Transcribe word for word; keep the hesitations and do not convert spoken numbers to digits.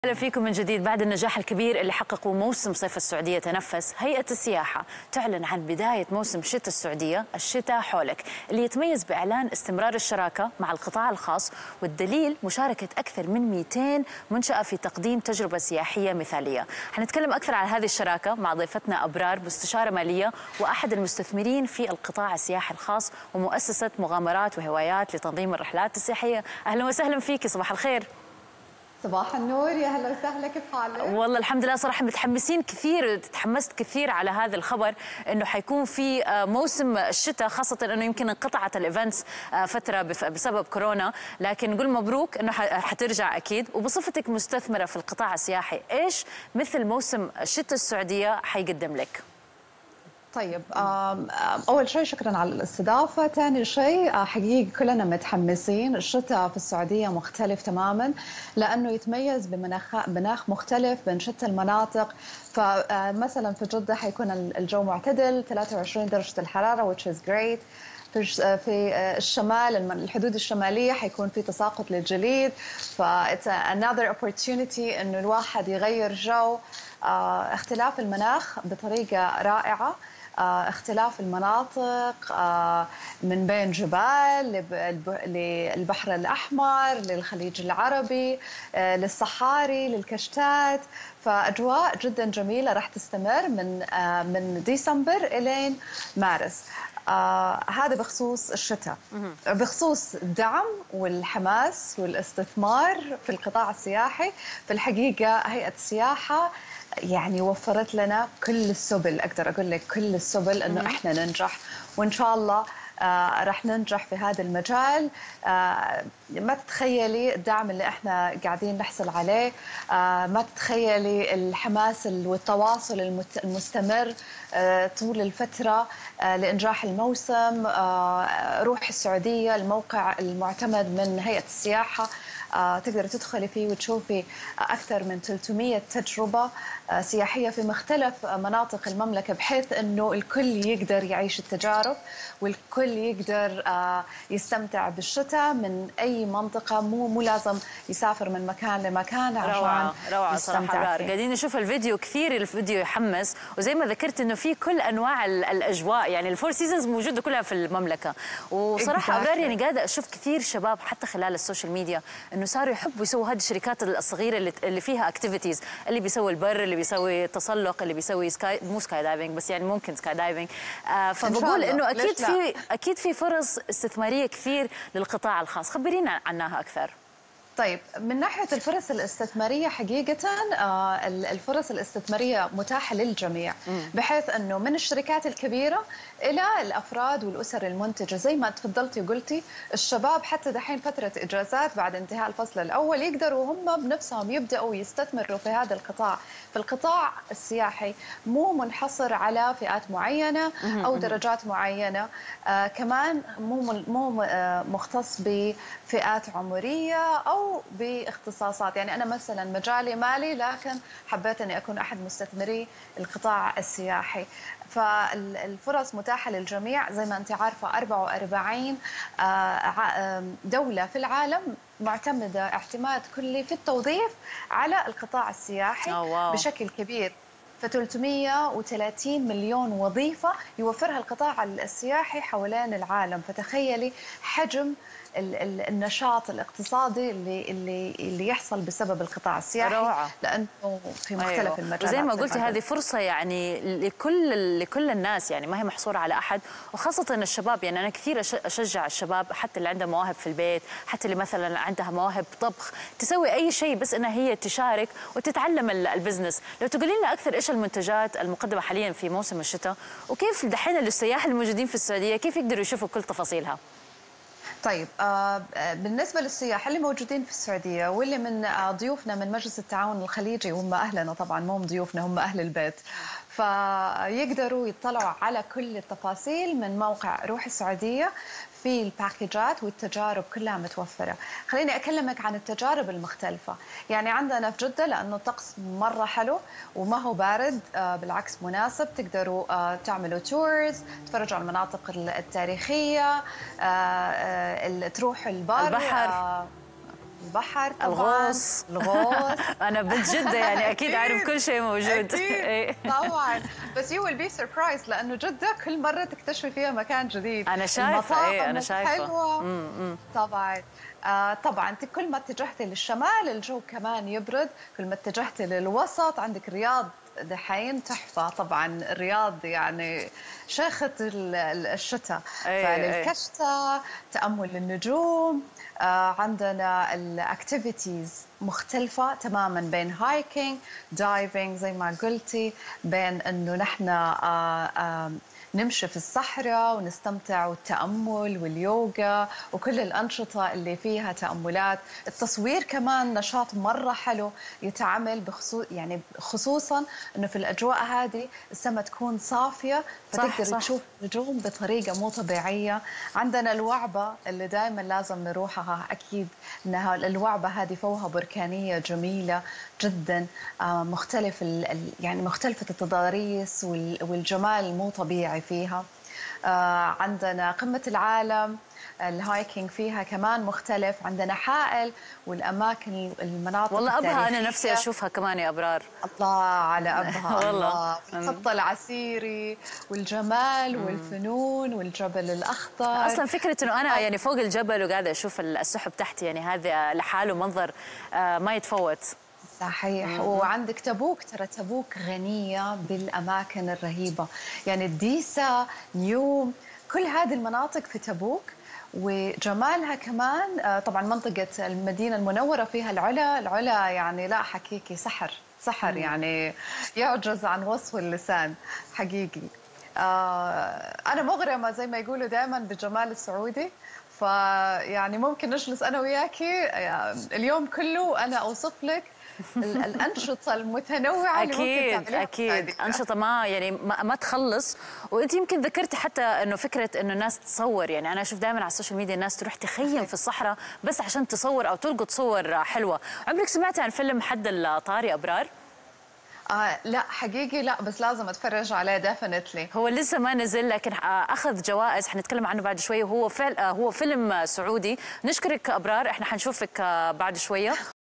اهلا فيكم من جديد. بعد النجاح الكبير اللي حققه موسم صيف السعوديه تنفس، هيئه السياحه تعلن عن بدايه موسم شتاء السعوديه الشتاء حولك، اللي يتميز باعلان استمرار الشراكه مع القطاع الخاص، والدليل مشاركه اكثر من مئتين منشاه في تقديم تجربه سياحيه مثاليه. حنتكلم اكثر عن هذه الشراكه مع ضيفتنا ابرار، مستشاره ماليه واحد المستثمرين في القطاع السياحي الخاص ومؤسسه مغامرات وهوايات لتنظيم الرحلات السياحيه. اهلا وسهلا فيكي، صباح الخير. صباح النور، يا هلا وسهلا، كيف حالك؟ والله الحمد لله، صراحة متحمسين كثير، تحمست كثير على هذا الخبر انه حيكون في موسم الشتاء، خاصة انه يمكن انقطعت الايفنتس فترة بسبب كورونا، لكن نقول مبروك انه حترجع اكيد. وبصفتك مستثمرة في القطاع السياحي، ايش مثل موسم الشتاء السعودية حيقدم لك؟ طيب، أول شيء شكرا على الاستضافة. ثاني شيء حقيقي كلنا متحمسين. الشتاء في السعودية مختلف تماما، لأنه يتميز بمناخ مناخ مختلف بين شتى المناطق. فمثلا في جدة حيكون الجو معتدل، ثلاثة وعشرين درجة الحرارة which is great. في الشمال، الحدود الشمالية، حيكون في تساقط للجليد، ف it's another opportunity إنه الواحد يغير جو. اختلاف المناخ بطريقة رائعة، اختلاف المناطق من بين جبال للبحر الأحمر للخليج العربي للصحاري للكشتات، فأجواء جدا جميلة راح تستمر من من ديسمبر إلين مارس. آه هذا بخصوص الشتاء. بخصوص الدعم والحماس والاستثمار في القطاع السياحي، في الحقيقة هيئة السياحة يعني وفرت لنا كل السبل، أقدر أقول لك كل السبل إنه إحنا ننجح، وإن شاء الله آه رح ننجح في هذا المجال. آه ما تتخيلي الدعم اللي احنا قاعدين نحصل عليه، آه ما تتخيلي الحماس والتواصل المستمر آه طول الفترة آه لإنجاح الموسم. آه روح السعودية، الموقع المعتمد من هيئة السياحة، آه تقدر تدخلي فيه وتشوفي أكثر من ثلاثمئة تجربة آه سياحية في مختلف مناطق المملكة، بحيث أنه الكل يقدر يعيش التجارب والكل يقدر آه يستمتع بالشتاء من أي منطقة. مو مو لازم يسافر من مكان لمكان عشان روعة روعة صراحة. قاعدين نشوف الفيديو، كثير الفيديو يحمس، وزي ما ذكرت إنه في كل أنواع الأجواء، يعني الفور سيزونز موجودة كلها في المملكة. وصراحة أبرار يعني قاعدة أشوف كثير شباب حتى خلال السوشيال ميديا إنه صاروا يحبوا يسووا هذه الشركات الصغيرة اللي, اللي فيها اكتيفيتيز، اللي بيسوي البر، اللي بيسوي تسلق، اللي بيسوي سكاي، مو سكاي دايفنج بس يعني ممكن سكاي دايفنج. آه فبقول إنه أكيد في أكيد في فرص استثمارية كثير للقطاع الخاص، خبرينا عنها أكثر. طيب، من ناحية الفرص الاستثمارية حقيقة آه الفرص الاستثمارية متاحة للجميع، بحيث أنه من الشركات الكبيرة إلى الأفراد والأسر المنتجة. زي ما تفضلتي وقلتي، الشباب حتى دحين فترة إجازات بعد انتهاء الفصل الأول يقدروا هم بنفسهم يبدأوا يستثمروا في هذا القطاع. في القطاع السياحي مو منحصر على فئات معينة أو درجات معينة، آه كمان مو مو آه مختص بفئات عمرية أو باختصاصات. يعني أنا مثلا مجالي مالي، لكن حبيت أني أكون أحد مستثمري القطاع السياحي. فالفرص متاحة للجميع. زي ما أنت عارفة، أربعة وأربعين دولة في العالم معتمدة اعتماد كلي في التوظيف على القطاع السياحي أوه. بشكل كبير. ف ثلاثمئة وثلاثين مليون وظيفة يوفرها القطاع السياحي حوالين العالم. فتخيلي حجم النشاط الاقتصادي اللي اللي اللي يحصل بسبب القطاع السياحي. روعة. لانه في مختلف أيوة. المجالات. وزي ما قلتي هذه فرصه يعني لكل لكل الناس، يعني ما هي محصوره على احد، وخاصه الشباب. يعني انا كثير اشجع الشباب، حتى اللي عنده مواهب في البيت، حتى اللي مثلا عندها مواهب طبخ، تسوي اي شيء بس انها هي تشارك وتتعلم البزنس. لو تقولي لنا اكثر، ايش المنتجات المقدمه حاليا في موسم الشتاء، وكيف دحين السياح الموجودين في السعوديه كيف يقدروا يشوفوا كل تفاصيلها؟ طيب، آه بالنسبة للسياح اللي موجودين في السعودية واللي من آه ضيوفنا من مجلس التعاون الخليجي، وهم أهلنا طبعا، مو ضيوفنا، هم أهل البيت، فيقدروا يطلعوا على كل التفاصيل من موقع روح السعودية. في الباكيجات والتجارب كلها متوفرة. خليني أكلمك عن التجارب المختلفة. يعني عندنا في جدة، لأنه الطقس مرة حلو وما هو بارد، آه بالعكس مناسب، تقدروا آه تعملوا تورز، تفرجوا على المناطق التاريخية، آه آه تروحوا البر، البحر. آه البحر طبعا، الغوص. الغوص. انا بنت جده يعني اكيد اعرف كل شيء موجود. أكيد. طبعا، بس يو ويل بي سربرايز لانه جده كل مره تكتشفي فيها مكان جديد. انا شايفه ايه انا شايفه حلوه. مم. طبعا. آه طبعا انت كل ما اتجهتي للشمال الجو كمان يبرد، كل ما اتجهتي للوسط عندك الرياض دحين تحفه. طبعا الرياض يعني شيخة الشتاء، فللكشتة تأمل النجوم. آه عندنا الاكتيفيتيز مختلفة تماما بين هايكينج، دايفنج زي ما قلتي، بين انه نحن آه آه نمشي في الصحراء ونستمتع، والتأمل واليوغا وكل الأنشطة اللي فيها تأملات. التصوير كمان نشاط مرة حلو يتعمل بخصوص يعني خصوصا أنه في الأجواء هذه السماء تكون صافية فتقدر تشوف نجوم بطريقة مو طبيعية. عندنا الوعبة اللي دائما لازم نروحها أكيد، أنها الوعبة هذه فوهة بركانية جميلة جدا، مختلف يعني مختلفة التضاريس والجمال مو طبيعي فيها. عندنا قمة العالم الهايكينج فيها كمان مختلف. عندنا حائل والأماكن المناطق والله أبها أنا نفسي أشوفها كمان يا أبرار. الله على أبها. والله الخط العسيري والجمال والفنون والجبل الأخضر. أصلا فكرة أنه أنا يعني فوق الجبل وقاعدة أشوف السحب تحت، يعني هذا لحاله منظر ما يتفوت. صحيح. مم. وعندك تبوك، ترى تبوك غنية بالأماكن الرهيبة، يعني الديسا، نيوم، كل هذه المناطق في تبوك. وجمالها كمان طبعا منطقة المدينة المنورة فيها العلا، العلا يعني لا حكيكي سحر سحر. مم. يعني يعجز عن وصف اللسان حقيقي. آه أنا مغرمة زي ما يقولوا دائما بالجمال السعودي، فيعني ممكن نجلس أنا وياكي اليوم كله وأنا أوصف لك الأنشطة المتنوعة أكيد اللي ممكن تعمليها. أكيد أنشطة ما يعني ما, ما تخلص. وأنت يمكن ذكرتي حتى إنه فكرة إنه الناس تصور، يعني أنا أشوف دائما على السوشيال ميديا الناس تروح تخيم في الصحراء بس عشان تصور أو تلقط صور حلوة. عمرك سمعتي عن فيلم حد الطاري أبرار؟ آه لا حقيقي لا، بس لازم اتفرج عليه ديفينتلي. هو لسه ما نزل لكن اخذ جوائز، حنتكلم عنه بعد شويه. هو فعل هو فيلم سعودي. نشكرك ابرار، احنا حنشوفك بعد شويه.